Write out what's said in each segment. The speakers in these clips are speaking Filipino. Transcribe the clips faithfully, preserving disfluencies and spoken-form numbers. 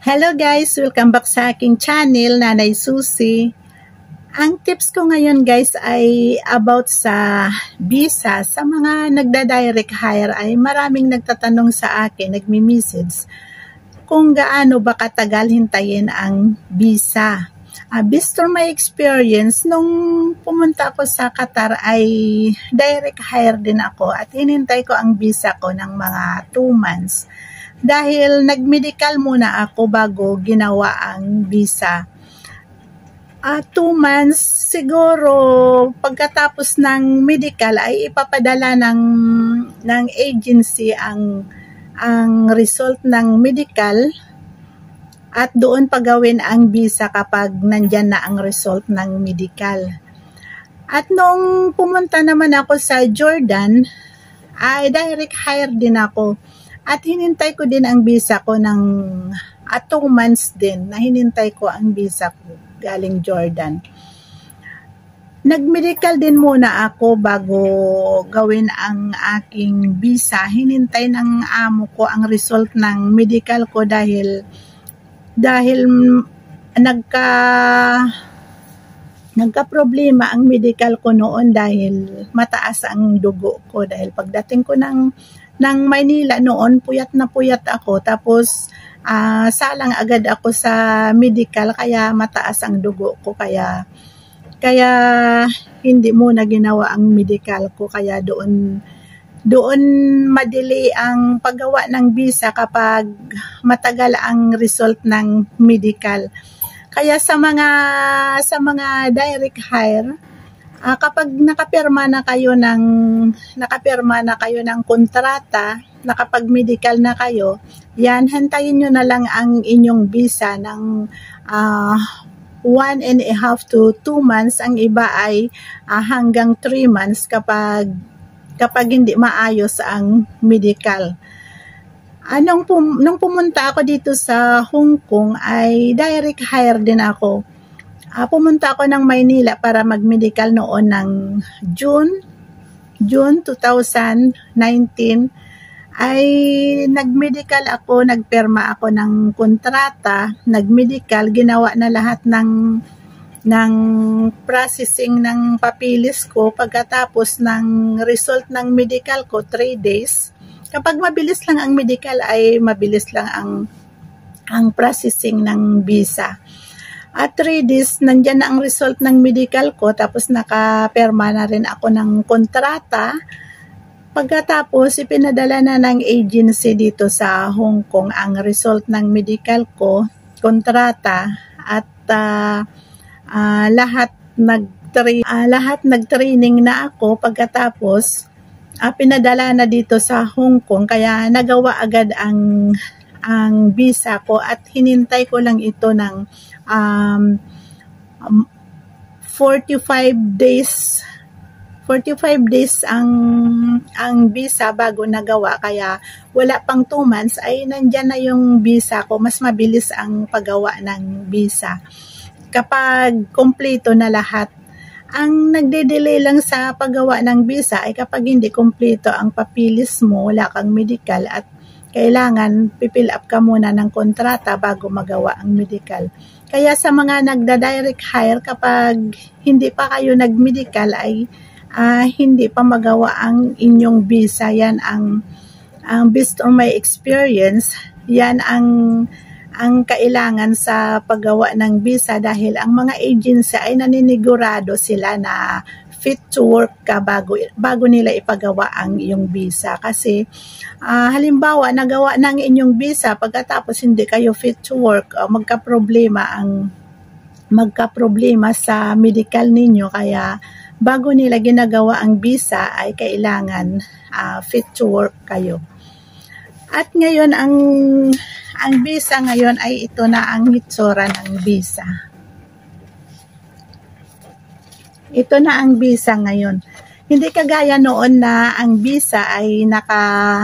Hello guys! Welcome back sa aking channel, Nanay Susie. Ang tips ko ngayon guys ay about sa visa. Sa mga nagda-direct hire ay maraming nagtatanong sa akin, nagmi-message kung gaano ba katagal hintayin ang visa. Uh, based on my experience, nung pumunta ako sa Qatar ay direct hire din ako at hinintay ko ang visa ko ng mga two months. Dahil nag-medical muna ako bago ginawa ang visa. Uh, two months, siguro pagkatapos ng medical ay ipapadala ng, ng agency ang, ang result ng medical at doon pagawin ang visa kapag nandyan na ang result ng medical. At nung pumunta naman ako sa Jordan, ay direct hire din ako. At hinintay ko din ang visa ko ng at two months din na hinintay ko ang visa ko galing Jordan. Nag-medical din muna ako bago gawin ang aking visa. Hinintay ng amo ko ang result ng medical ko dahil dahil nagka nagka-problema ang medical ko noon dahil mataas ang dugo ko. Dahil pagdating ko ng ng Maynila noon, puyat na puyat ako. Tapos, uh, salang agad ako sa medical, kaya mataas ang dugo ko. Kaya, kaya hindi muna ginawa ang medical ko. Kaya doon, doon madili ang paggawa ng visa kapag matagal ang result ng medical. Kaya sa mga, sa mga direct hire, Uh, kapag nakapirma na kayo ng nakapirma na kayo ng kontrata, nakapag-medical na kayo, yan, hantayin nyo na lang ang inyong visa ng uh, one and a half to two months. Ang iba ay uh, hanggang three months kapag kapag hindi maayos ang medical. Anong pum nung pumunta ako dito sa Hong Kong ay direct hire din ako. Uh, pumunta ako ng Maynila para mag-medical noon ng June, June twenty nineteen. Ay nag-medical ako, nagperma ako ng kontrata, nag-medical, ginawa na lahat ng, ng processing ng papilis ko. Pagkatapos ng result ng medical ko, three days. Kapag mabilis lang ang medical ay mabilis lang ang, ang processing ng visa. At three days, nandyan na ang result ng medical ko, tapos nakaperma na rin ako ng kontrata. Pagkatapos, ipinadala na ng agency dito sa Hong Kong ang result ng medical ko, kontrata, at uh, uh, lahat nag-tra- uh, lahat nag-training na ako. Pagkatapos, uh, pinadala na dito sa Hong Kong, kaya nagawa agad ang ang visa ko at hinintay ko lang ito ng um, um, forty-five days forty-five days ang ang visa bago nagawa, kaya wala pang two months ay nandyan na yung visa ko. Mas mabilis ang paggawa ng visa kapag kompleto na lahat. Ang nagde-delay lang sa paggawa ng visa ay kapag hindi kompleto ang papilis mo, wala kang medical at kailangan pipill up ka muna ng kontrata bago magawa ang medical. Kaya sa mga nagda-direct hire, kapag hindi pa kayo nag-medical ay uh, hindi pa magawa ang inyong visa. Yan ang, ang based on my experience, yan ang ang kailangan sa paggawa ng visa dahil ang mga agency ay naninigurado sila na fit to work ka bago, bago nila ipagawa ang iyong visa. Kasi uh, halimbawa, nagawa ng inyong visa, pagkatapos hindi kayo fit to work, uh, magka-problema ang magka-problema sa medical ninyo. Kaya bago nila ginagawa ang visa ay kailangan uh, fit to work kayo. At ngayon, ang, ang visa ngayon ay ito na ang hitsura ng visa. Ito na ang visa ngayon. Hindi kagaya noon na ang visa ay naka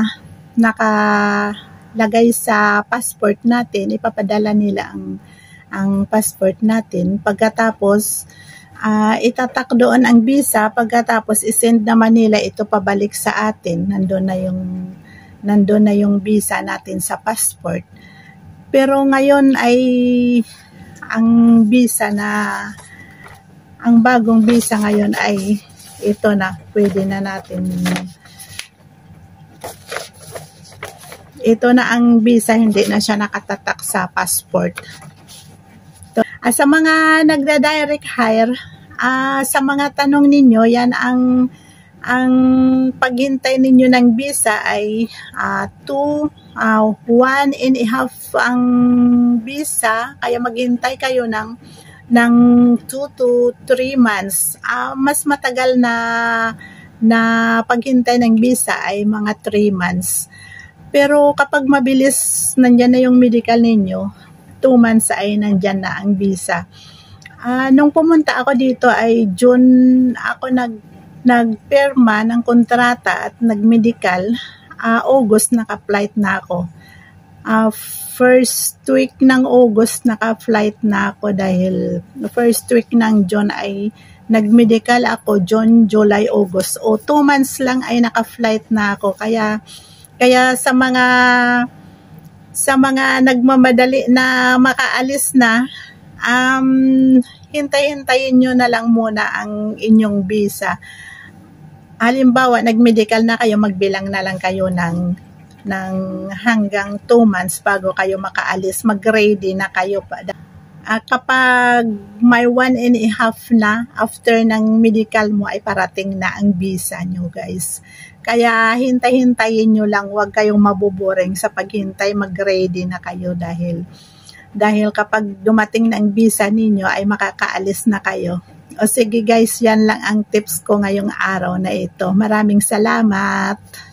nakalagay sa passport natin, ipapadala nila ang ang passport natin. Pagkatapos uh, itatak doon ang visa, pagkatapos isend naman nila ito pabalik sa atin. Nandoon na yung nandoon na yung visa natin sa passport. Pero ngayon ay ang visa na, ang bagong visa ngayon ay ito na, pwede na natin. Ito na ang visa, hindi na siya nakatatak sa passport. Uh, sa mga nagda-direct hire, uh, sa mga tanong ninyo, yan ang ang paghintay ninyo ng visa ay uh, two, uh, one and a half ang visa, kaya maghintay kayo ng ng two to three months. Uh, mas matagal na na paghintay ng visa ay mga three months. Pero kapag mabilis nandyan na yung medical ninyo, two months ay nandyan na ang visa. Uh, nung pumunta ako dito ay June ako nag nagperma ng kontrata at nagmedical. Uh, August naka-flight na ako. Uh, first week ng August naka-flight na ako dahil first week ng June ay nagmedical ako, June, July, August. O two months lang ay naka-flight na ako. Kaya kaya sa mga sa mga nagmamadali na makaalis na, um, hintay-hintayin nyo na lang muna ang inyong visa. Halimbawa, nag-medical na kayo, magbilang na lang kayo ng, ng hanggang two months bago kayo makaalis. Mag-ready na kayo pa. Uh, kapag may one and a half na after ng medical mo ay parating na ang visa nyo, guys. Kaya hintay-hintayin nyo lang, huwag kayong mabuboring sa paghintay, mag-ready na kayo dahil dahil kapag dumating na ang visa ninyo ay makakaalis na kayo. O sige guys, yan lang ang tips ko ngayong araw na ito. Maraming salamat.